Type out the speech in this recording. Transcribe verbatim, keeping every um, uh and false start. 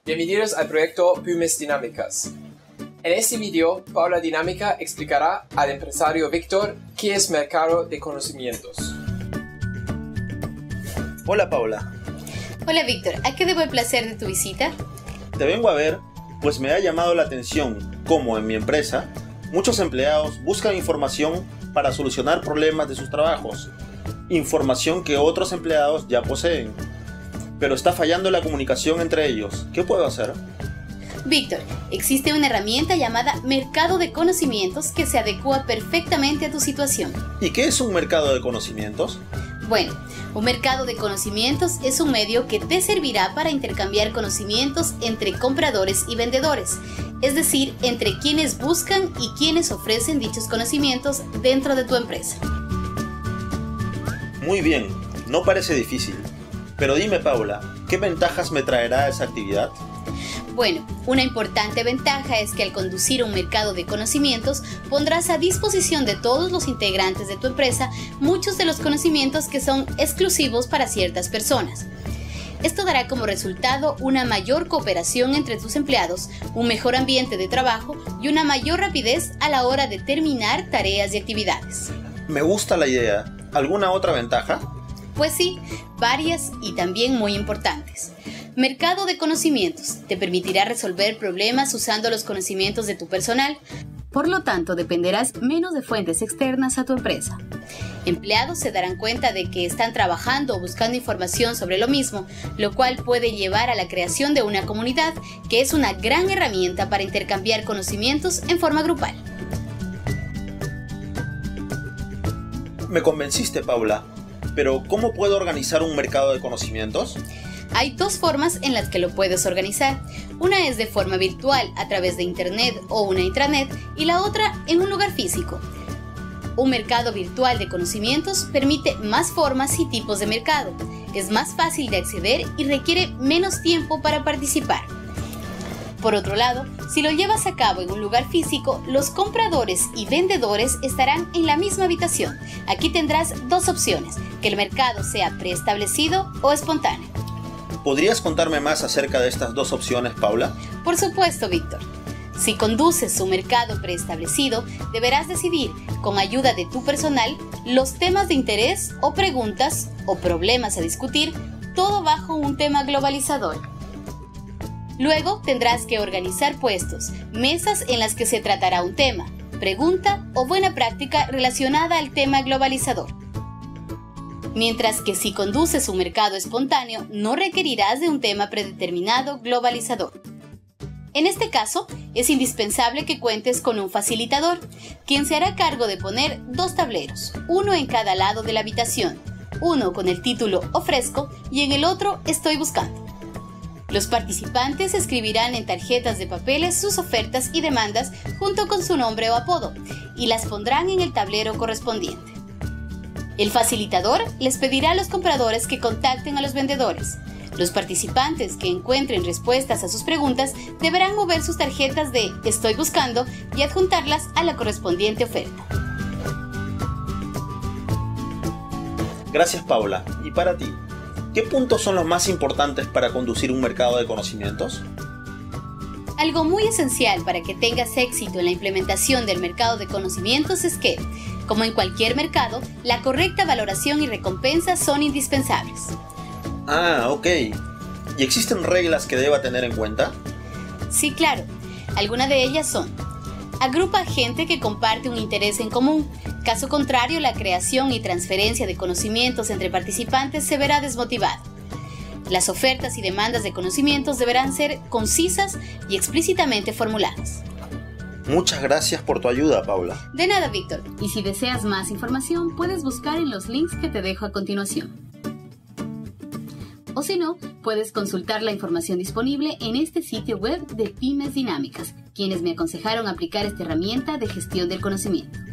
Bienvenidos al proyecto Pymes Dinámicas. En este video, Paula Dinámica explicará al empresario Víctor qué es mercado de conocimientos. Hola Paula. Hola Víctor, ¿a qué debo el placer de tu visita? Te vengo a ver, pues me ha llamado la atención cómo en mi empresa muchos empleados buscan información para solucionar problemas de sus trabajos, información que otros empleados ya poseen, pero está fallando la comunicación entre ellos. ¿Qué puedo hacer? Víctor, existe una herramienta llamada Mercado de Conocimientos que se adecua perfectamente a tu situación. ¿Y qué es un mercado de conocimientos? Bueno, un mercado de conocimientos es un medio que te servirá para intercambiar conocimientos entre compradores y vendedores, es decir, entre quienes buscan y quienes ofrecen dichos conocimientos dentro de tu empresa. Muy bien, no parece difícil. Pero dime Paula, ¿qué ventajas me traerá esa actividad? Bueno, una importante ventaja es que al conducir un mercado de conocimientos pondrás a disposición de todos los integrantes de tu empresa muchos de los conocimientos que son exclusivos para ciertas personas. Esto dará como resultado una mayor cooperación entre tus empleados, un mejor ambiente de trabajo y una mayor rapidez a la hora de terminar tareas y actividades. Me gusta la idea. ¿Alguna otra ventaja? Pues sí, varias y también muy importantes. Mercado de conocimientos te permitirá resolver problemas usando los conocimientos de tu personal. Por lo tanto, dependerás menos de fuentes externas a tu empresa. Empleados se darán cuenta de que están trabajando o buscando información sobre lo mismo, lo cual puede llevar a la creación de una comunidad que es una gran herramienta para intercambiar conocimientos en forma grupal. Me convenciste, Paula. Pero, ¿cómo puedo organizar un mercado de conocimientos? Hay dos formas en las que lo puedes organizar. Una es de forma virtual a través de internet o una intranet y la otra en un lugar físico. Un mercado virtual de conocimientos permite más formas y tipos de mercado. Es más fácil de acceder y requiere menos tiempo para participar. Por otro lado, si lo llevas a cabo en un lugar físico, los compradores y vendedores estarán en la misma habitación. Aquí tendrás dos opciones, que el mercado sea preestablecido o espontáneo. ¿Podrías contarme más acerca de estas dos opciones, Paula? Por supuesto, Víctor. Si conduces un mercado preestablecido, deberás decidir, con ayuda de tu personal, los temas de interés o preguntas o problemas a discutir, todo bajo un tema globalizador. Luego tendrás que organizar puestos, mesas en las que se tratará un tema, pregunta o buena práctica relacionada al tema globalizador. Mientras que si conduces un mercado espontáneo, no requerirás de un tema predeterminado globalizador. En este caso, es indispensable que cuentes con un facilitador, quien se hará cargo de poner dos tableros, uno en cada lado de la habitación, uno con el título Ofrezco y en el otro Estoy buscando. Los participantes escribirán en tarjetas de papeles sus ofertas y demandas junto con su nombre o apodo y las pondrán en el tablero correspondiente. El facilitador les pedirá a los compradores que contacten a los vendedores. Los participantes que encuentren respuestas a sus preguntas deberán mover sus tarjetas de Estoy buscando y adjuntarlas a la correspondiente oferta. Gracias, Paula. ¿Y para ti? ¿Qué puntos son los más importantes para conducir un mercado de conocimientos? Algo muy esencial para que tengas éxito en la implementación del mercado de conocimientos es que, como en cualquier mercado, la correcta valoración y recompensa son indispensables. Ah, ok. ¿Y existen reglas que deba tener en cuenta? Sí, claro. Algunas de ellas son: agrupa gente que comparte un interés en común. Caso contrario, la creación y transferencia de conocimientos entre participantes se verá desmotivada. Las ofertas y demandas de conocimientos deberán ser concisas y explícitamente formuladas. Muchas gracias por tu ayuda, Paula. De nada, Víctor. Y si deseas más información, puedes buscar en los links que te dejo a continuación. O si no, puedes consultar la información disponible en este sitio web de Pymes Dinámicas, quienes me aconsejaron aplicar esta herramienta de gestión del conocimiento.